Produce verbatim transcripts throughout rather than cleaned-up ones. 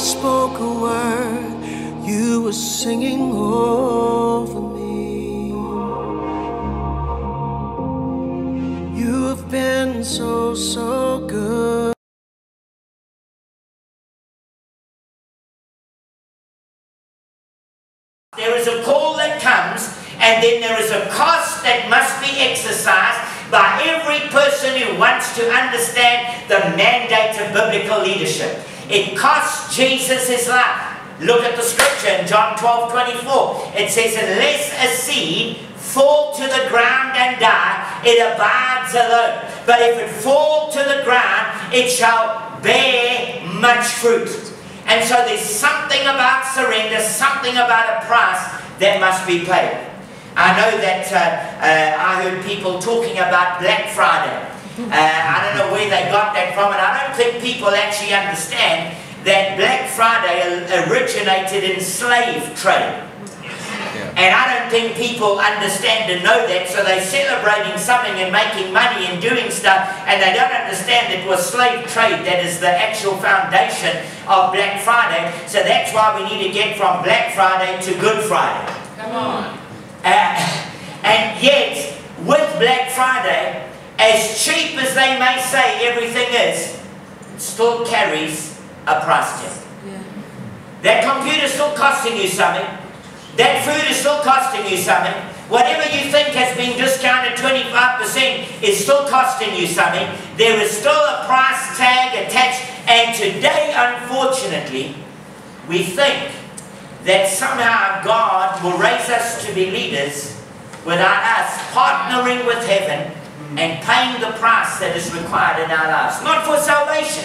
spoke a word, you were singing over me. You have been so, so good. There is a call that comes, and then there is a cost that must be exercised by every person who wants to understand the mandate of biblical leadership. It cost Jesus his life. Look at the scripture in John twelve twenty-four. It says, unless a seed fall to the ground and die, it abides alone. But if it fall to the ground, it shall bear much fruit. And so there's something about surrender, something about a price that must be paid. I know that uh, uh, I heard people talking about Black Friday. Uh, I don't know where they got that from, and I don't think people actually understand that Black Friday originated in slave trade. Yeah. And I don't think people understand and know that, so they're celebrating something and making money and doing stuff, and they don't understand it was slave trade that is the actual foundation of Black Friday. So that's why we need to get from Black Friday to Good Friday. Come on. Uh, and yet, with Black Friday, as cheap as they may say everything is, it still carries a price tag. Yeah. That computer is still costing you something. That food is still costing you something. Whatever you think has been discounted twenty-five percent is still costing you something. There is still a price tag attached. And today, unfortunately, we think that somehow God will raise us to be leaders without us partnering with heaven and paying the price that is required in our lives. Not for salvation,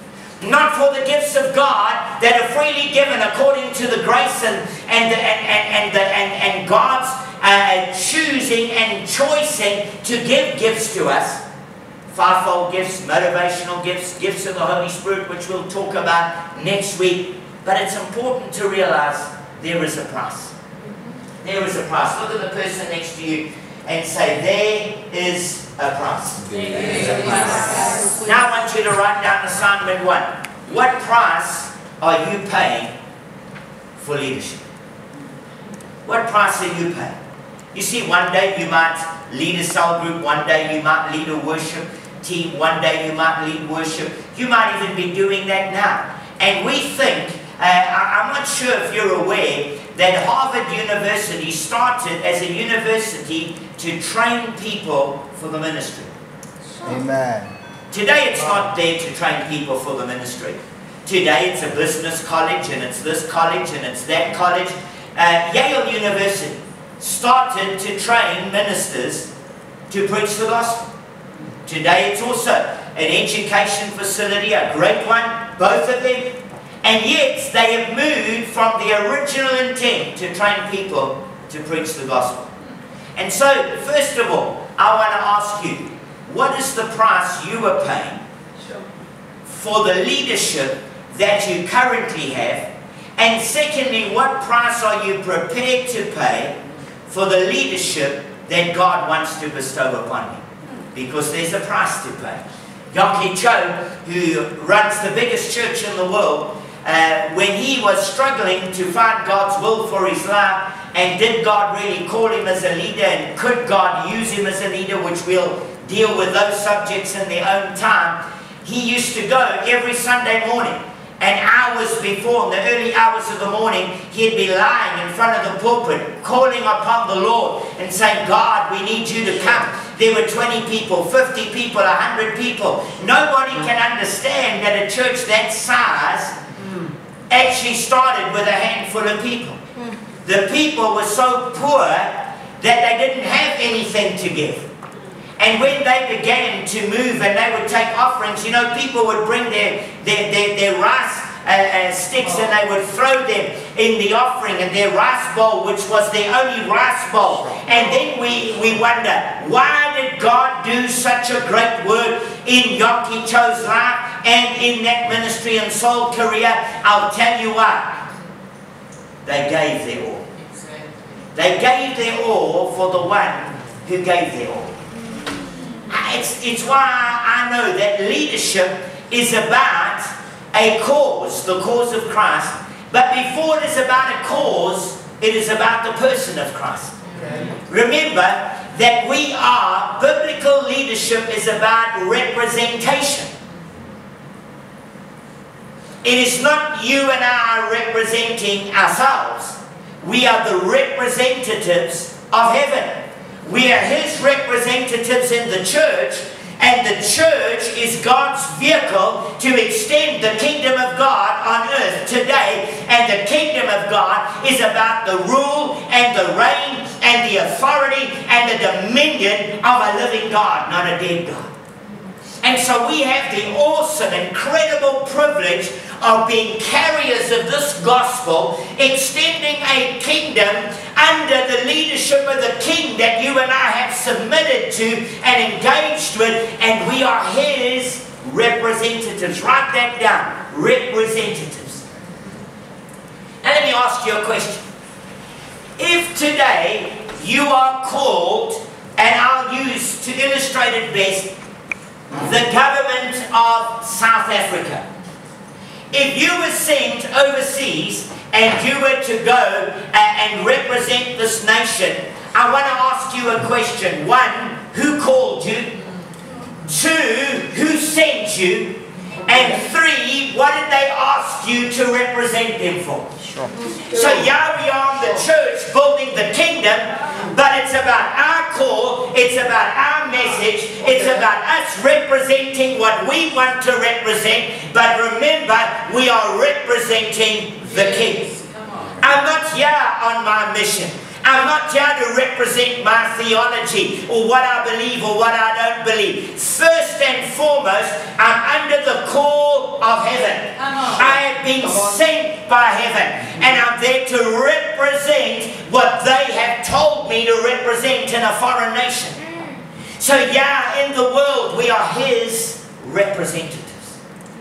not for the gifts of God that are freely given according to the grace and and the, and, and, and, the, and, and God's uh, choosing and choosing to give gifts to us. Fivefold gifts, motivational gifts, gifts of the Holy Spirit, which we'll talk about next week. But it's important to realize there is a price. There is a price. Look at the person next to you and say, there is a price. There is a price. Now I want you to write down assignment one. What price are you paying for leadership? What price are you paying? You see, one day you might lead a cell group, one day you might lead a worship team, one day you might lead worship. You might even be doing that now. And we think, uh, I, I'm not sure if you're aware, that Harvard University started as a university to train people for the ministry. Amen. Today it's not there to train people for the ministry. Today it's a business college, and it's this college, and it's that college. Uh, Yale University started to train ministers to preach the gospel. Today it's also an education facility, a great one, both of them. And yet they have moved from the original intent to train people to preach the gospel. And so, first of all, I want to ask you, what is the price you are paying for the leadership that you currently have? And secondly, what price are you prepared to pay for the leadership that God wants to bestow upon you? Because there's a price to pay. Yonggi Cho, who runs the biggest church in the world, Uh, when he was struggling to find God's will for his life, and did God really call him as a leader, and could God use him as a leader, which we'll deal with those subjects in their own time, he used to go every Sunday morning, and hours before, in the early hours of the morning, he'd be lying in front of the pulpit, calling upon the Lord and saying, God, we need you to come. There were twenty people, fifty people, one hundred people. Nobody can understand that a church that size actually started with a handful of people. The people were so poor that they didn't have anything to give. And when they began to move and they would take offerings, you know, people would bring their, their, their, their rice uh, uh, sticks, and they would throw them in the offering, and their rice bowl, which was their only rice bowl. And then we, we wonder, why did God do such a great work in Yonggi Cho's life and in that ministry in Seoul, Korea? I'll tell you what, they gave their all. They gave their all for the one who gave their all. It's, it's why I know that leadership is about a cause, the cause of Christ. But before it is about a cause, it is about the person of Christ. Okay. Remember that we are, biblical leadership is about representation. It is not you and I representing ourselves. We are the representatives of heaven. We are His representatives in the church, and the church is God's vehicle to extend the kingdom of God on earth today. And the kingdom of God is about the rule and the reign and the authority and the dominion of a living God, not a dead God. And so we have the awesome, incredible privilege of being carriers of this gospel, extending a kingdom under the leadership of the King that you and I have submitted to and engaged with, and we are His representatives. Write that down. Representatives. Now let me ask you a question. If today you are called, and I'll use to illustrate it best, the government of South Africa. If you were sent overseas and you were to go and represent this nation, I want to ask you a question. One, who called you? Two, who sent you? And three, what did they ask you to represent them for? Sure. So yeah, we are the church building the kingdom, but it's about our call, it's about our message, it's about us representing what we want to represent, but remember, we are representing the King. I'm not here on my mission. I'm not here to represent my theology or what I believe or what I don't believe. First and foremost, I'm under the call of heaven. I have been sent by heaven, and I'm there to represent what they have told me to represent in a foreign nation. So yeah, in the world, we are His representatives.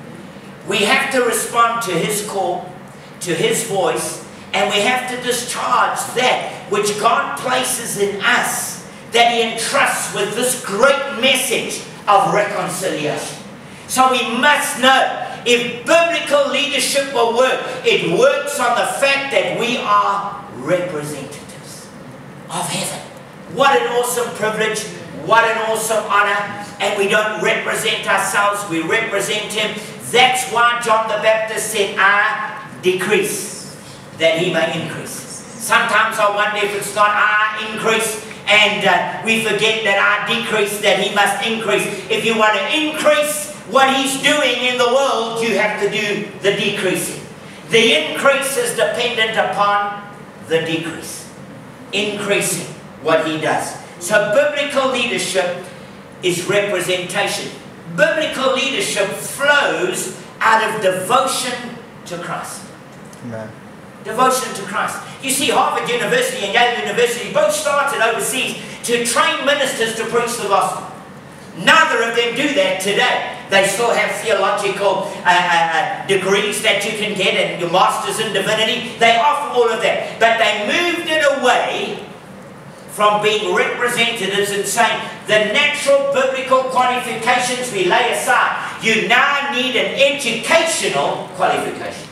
We have to respond to His call, to His voice, and we have to discharge that which God places in us, that He entrusts with this great message of reconciliation. So we must know, if biblical leadership will work, it works on the fact that we are representatives of heaven. What an awesome privilege, what an awesome honor. And we don't represent ourselves, we represent Him. That's why John the Baptist said, I decrease, that He may increase. Sometimes I wonder if it's not I increase and uh, we forget that I decrease, that He must increase. If you want to increase what He's doing in the world, you have to do the decreasing. The increase is dependent upon the decrease. Increasing what He does. So biblical leadership is representation. Biblical leadership flows out of devotion to Christ. Amen. Devotion to Christ. You see, Harvard University and Yale University both started overseas to train ministers to preach the gospel. Neither of them do that today. They still have theological uh, uh, degrees that you can get and your masters in divinity. They offer all of that. But they moved it away from being representatives and saying the natural biblical qualifications we lay aside. You now need an educational qualification.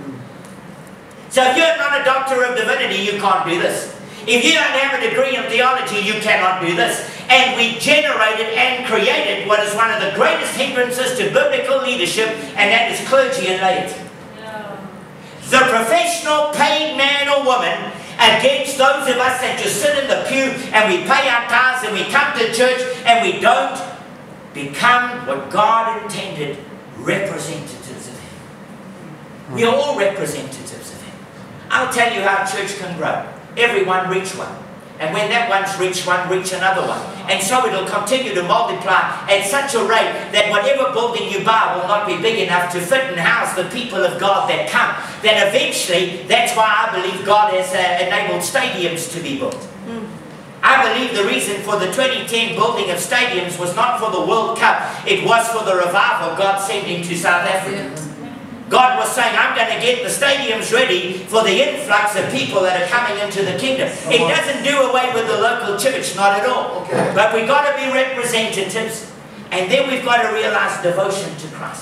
So if you're not a doctor of divinity, you can't do this. If you don't have a degree in theology, you cannot do this. And we generated and created what is one of the greatest hindrances to biblical leadership, and that is clergy and laity. No. The professional paid man or woman against those of us that just sit in the pew and we pay our tithes and we come to church and we don't become what God intended, representatives of Him. We are all representatives. I'll tell you how church can grow. Everyone reach one. And when that one's reached one, reach another one. And so it'll continue to multiply at such a rate that whatever building you buy will not be big enough to fit and house the people of God that come. Then eventually, that's why I believe God has uh, enabled stadiums to be built. Mm. I believe the reason for the twenty ten building of stadiums was not for the World Cup. It was for the revival God sent into South Africa. Yeah. God was saying, I'm going to get the stadiums ready for the influx of people that are coming into the kingdom. It doesn't do away with the local church, not at all. Okay. But we've got to be representatives, and then we've got to realize devotion to Christ.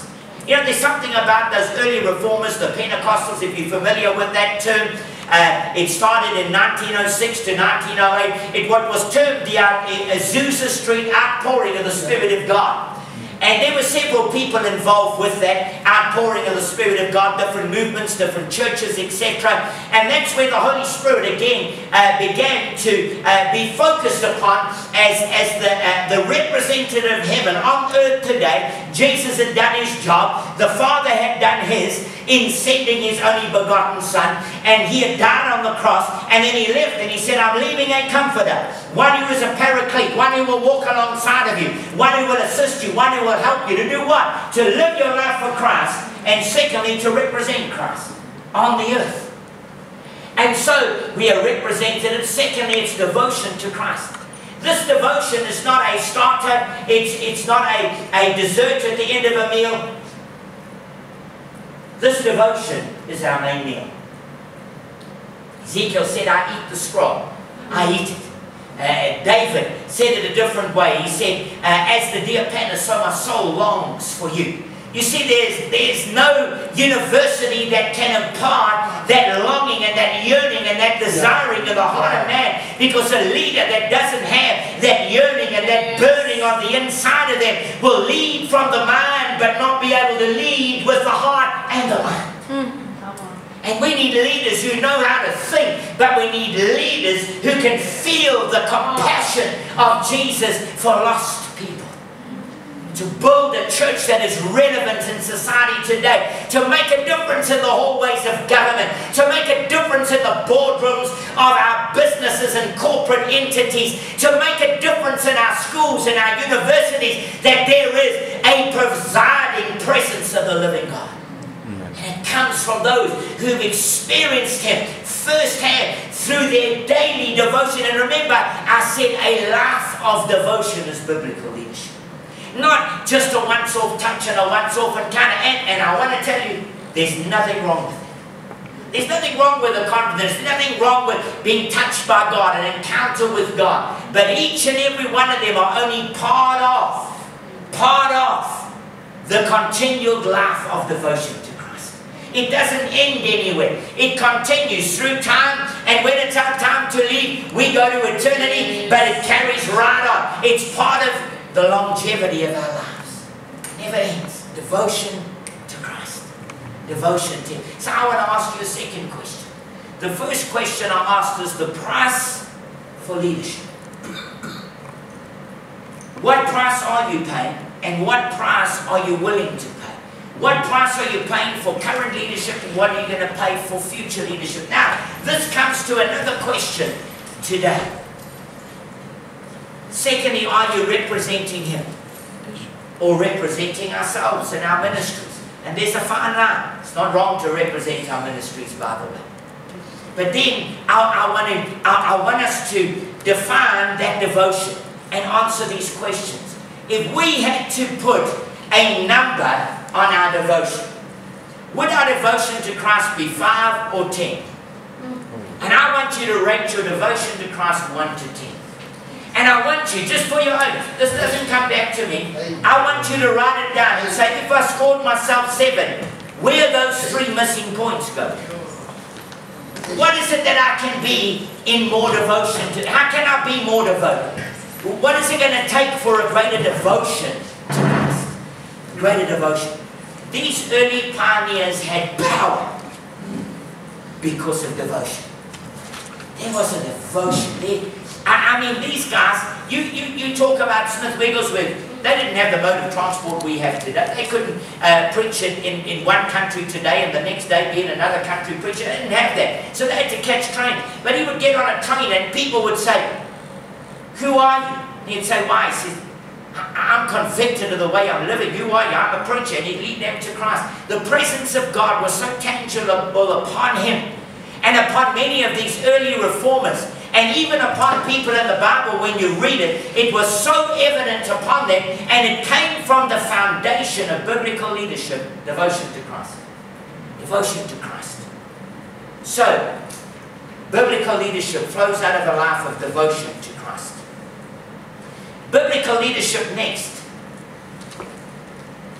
You know, there's something about those early reformers, the Pentecostals, if you're familiar with that term. Uh, it started in nineteen oh six to nineteen oh eight. It what was termed the uh, Azusa Street outpouring of the Spirit of God. And there were several people involved with that outpouring of the Spirit of God, different movements, different churches, et cetera. And that's where the Holy Spirit again uh, began to uh, be focused upon as, as the, uh, the representative of heaven on earth today. Jesus had done his job. The Father had done his in sending his only begotten Son. And he had died on the cross. And then he left and he said, I'm leaving a comforter. One who is a paraclete. One who will walk alongside of you. One who will assist you. One who will help you to do what? To live your life for Christ. And secondly, to represent Christ on the earth. And so we are representatives. Secondly, it's devotion to Christ. This devotion is not a starter. It's, it's not a, a dessert at the end of a meal. This devotion is our main meal. Ezekiel said, I eat the scroll. I eat it. Uh, David said it a different way. He said, uh, as the deer panteth, so my soul longs for you. You see, there's, there's no university that can impart that longing and that yearning and that desiring of the heart of man. Because a leader that doesn't have that yearning and that burning on the inside of them will lead from the mind but not be able to lead with the heart and the mind. Mm. And we need leaders who know how to think, but we need leaders who can feel the compassion of Jesus for lost people. To build a church that is relevant in society today, to make a difference in the hallways of government, to make a difference in the boardrooms of our businesses and corporate entities, to make a difference in our schools and our universities, that there is a presiding presence of the living God. And it comes from those who've experienced him firsthand through their daily devotion. And remember, I said a life of devotion is biblical leadership. Not just a once-off touch and a once-off and kind of, and, and I want to tell you, there's nothing wrong with it. There's nothing wrong with the confidence. There's nothing wrong with being touched by God, an encounter with God. But each and every one of them are only part of, part of the continued life of devotion to Christ. It doesn't end anywhere. It continues through time, and when it's our time to leave, we go to eternity, but it carries right on. It's part of the longevity of our lives. Never ends. Devotion to Christ. Devotion to Him. So I want to ask you a second question. The first question I asked is the price for leadership. What price are you paying? And what price are you willing to pay? What price are you paying for current leadership, and what are you going to pay for future leadership? Now, this comes to another question today. Secondly, are you representing Him? Or representing ourselves in our ministries? And there's a fine line. It's not wrong to represent our ministries, by the way. But then, I, I, want to, I, I want us to define that devotion and answer these questions. If we had to put a number on our devotion, would our devotion to Christ be five or ten? And I want you to rate your devotion to Christ one to ten. And I want you, just for your own, this doesn't come back to me, I want you to write it down and say, if I scored myself seven, where those three missing points go? What is it that I can be in more devotion to? How can I be more devoted? What is it going to take for a greater devotion to Christ? Greater devotion. These early pioneers had power because of devotion. There was a devotion there. I, I mean, these guys, you, you, you talk about Smith Wigglesworth, they didn't have the mode of transport we have today. They couldn't uh, preach in, in, in one country today and the next day be in another country preaching. They didn't have that. So they had to catch train. But he would get on a train and people would say, who are you? And he'd say, why? He said, I'm convicted of the way I'm living. Who are you? I'm a preacher. And he'd lead them to Christ. The presence of God was so tangible upon him and upon many of these early reformers, and even upon people in the Bible. When you read it, it was so evident upon them, and it came from the foundation of biblical leadership, devotion to Christ. Devotion to Christ. So, biblical leadership flows out of a life of devotion to Christ. Biblical leadership next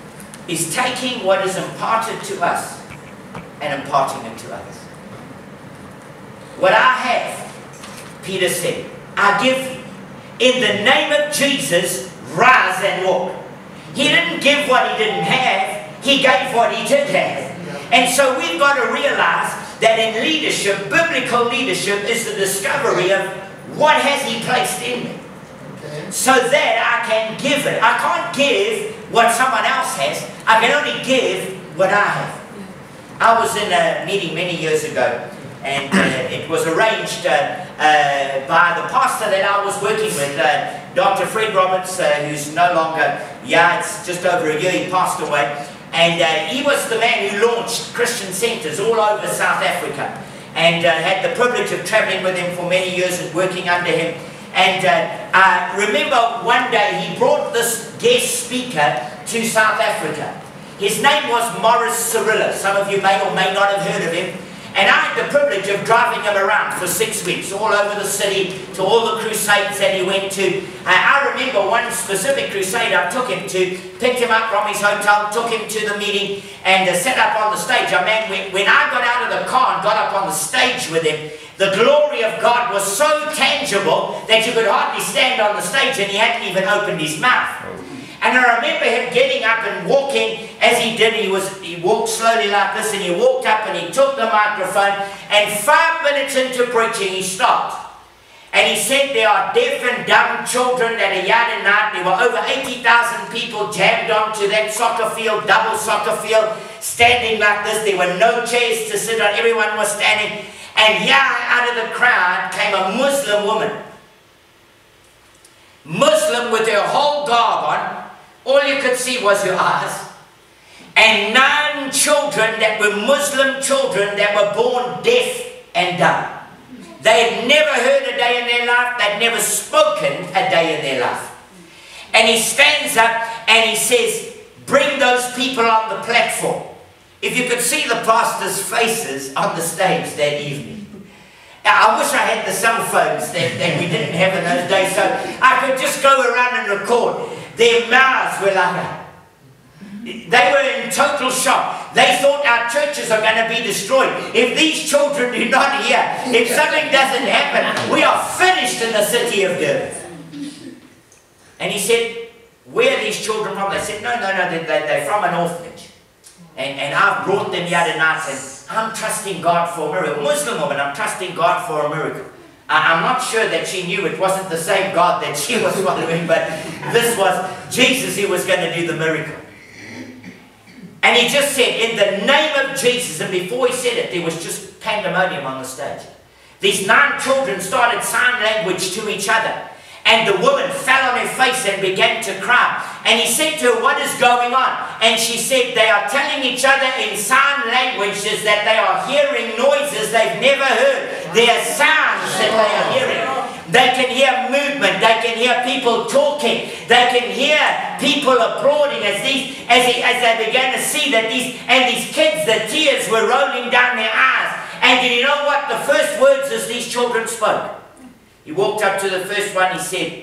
is taking what is imparted to us and imparting it to others. What I have, Peter said, I give you. In the name of Jesus, rise and walk. He didn't give what he didn't have. He gave what he did have. And so we've got to realize that in leadership, biblical leadership is the discovery of what has he placed in me, so that I can give it. I can't give what someone else has. I can only give what I have. I was in a meeting many years ago, and uh, it was arranged uh, uh, by the pastor that I was working with, uh, Doctor Fred Roberts, uh, who's no longer, yeah, it's just over a year he passed away. And uh, he was the man who launched Christian centers all over South Africa, and uh, had the privilege of traveling with him for many years and working under him. And uh, I remember one day he brought this guest speaker to South Africa. His name was Morris Cirillo. Some of you may or may not have heard of him. And I had the privilege of driving him around for six weeks, all over the city, to all the crusades that he went to. Uh, I remember one specific crusade I took him to, picked him up from his hotel, took him to the meeting, and uh, set up on the stage. I mean, when, when I got out of the car and got up on the stage with him, the glory of God was so tangible that you could hardly stand on the stage, and he hadn't even opened his mouth. And I remember him getting up and walking. As he did, he was he walked slowly like this, and he walked up and he took the microphone, and five minutes into preaching he stopped. And he said, there are deaf and dumb children that are yard and night. There were over eighty thousand people jammed onto that soccer field, double soccer field, standing like this. There were no chairs to sit on. Everyone was standing. And here out of the crowd came a Muslim woman. Muslim with her whole garb on. All you could see was her eyes. And nine children that were Muslim children that were born deaf and dumb. They had never heard a day in their life. They'd never spoken a day in their life. And he stands up and he says, bring those people on the platform. If you could see the pastors' faces on the stage that evening. I wish I had the cell phones that, that we didn't have in those days, so I could just go around and record. Their mouths were like a, they were in total shock. They thought our churches are going to be destroyed. If these children do not hear, if something doesn't happen, we are finished in the city of Durban. And he said, where are these children from? They said, no, no, no, they, they, they're from an orphanage. And, and I've brought them here tonight, and I'm trusting God for a miracle. Muslim woman, I'm trusting God for a miracle. I, I'm not sure that she knew it wasn't the same God that she was following, but this was Jesus who was going to do the miracle. And he just said, in the name of Jesus, and before he said it, there was just pandemonium on the stage. These nine children started sign language to each other. And the woman fell on her face and began to cry. And he said to her, what is going on? And she said, they are telling each other in sign languages that they are hearing noises they've never heard. There are sounds that they are hearing. They can hear movement. They can hear people talking. They can hear people applauding as these, as, he, as they began to see that these, and these kids, the tears were rolling down their eyes. And did you know what the first words as these children spoke? He walked up to the first one, he said,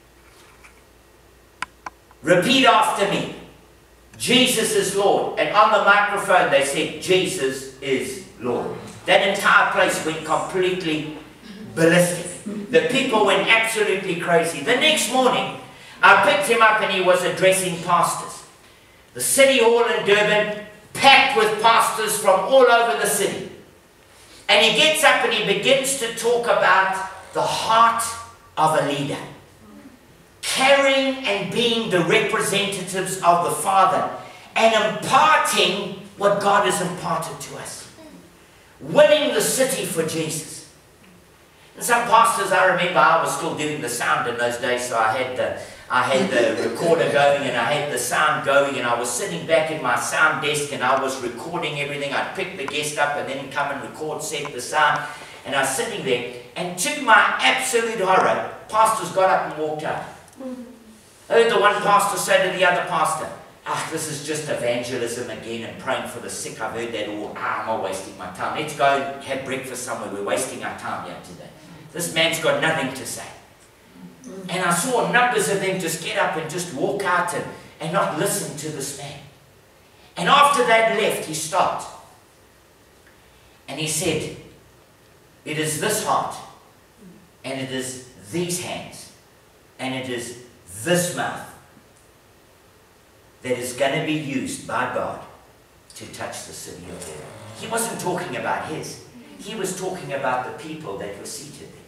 repeat after me, Jesus is Lord. And on the microphone they said, Jesus is Lord. That entire place went completely ballistic. The people went absolutely crazy. The next morning, I picked him up and he was addressing pastors. The city hall in Durban, packed with pastors from all over the city. And he gets up and he begins to talk about the heart of a leader. Carrying and being the representatives of the Father and imparting what God has imparted to us. Winning the city for Jesus. And some pastors, I remember I was still doing the sound in those days, so I had the, I had the recorder going and I had the sound going, and I was sitting back in my sound desk and I was recording everything. I'd pick the guest up and then come and record, set the sound. And I was sitting there, and to my absolute horror, pastors got up and walked out. I heard the one pastor say to the other pastor, ah, this is just evangelism again and praying for the sick. I've heard that all. Ah, I'm not wasting my time. Let's go and have breakfast somewhere. We're wasting our time here today. This man's got nothing to say. And I saw numbers of them just get up and just walk out and, and not listen to this man. And after they'd left, he stopped. And he said, it is this heart, and it is these hands, and it is this mouth that is going to be used by God to touch the city of heaven. He wasn't talking about his. He was talking about the people that were seated there.